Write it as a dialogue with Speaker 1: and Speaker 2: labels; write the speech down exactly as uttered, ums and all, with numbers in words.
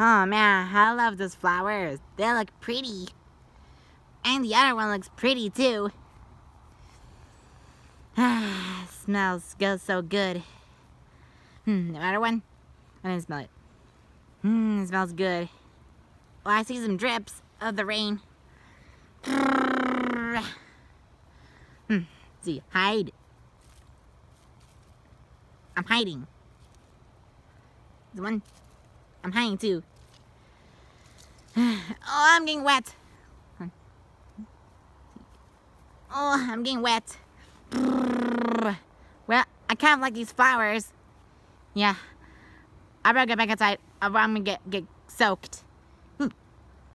Speaker 1: Oh man, I love those flowers. They look pretty. And the other one looks pretty too. Ah, smells goes so good. Hmm, the other one? I didn't smell it. Hmm, it smells good. Oh, I see some drips of the rain. Hmm, see, hide. I'm hiding. The one. I'm hiding too. Oh, I'm getting wet. Oh, I'm getting wet. Well, I kind of like these flowers. Yeah. I better get back inside, or I'm gonna get, get soaked.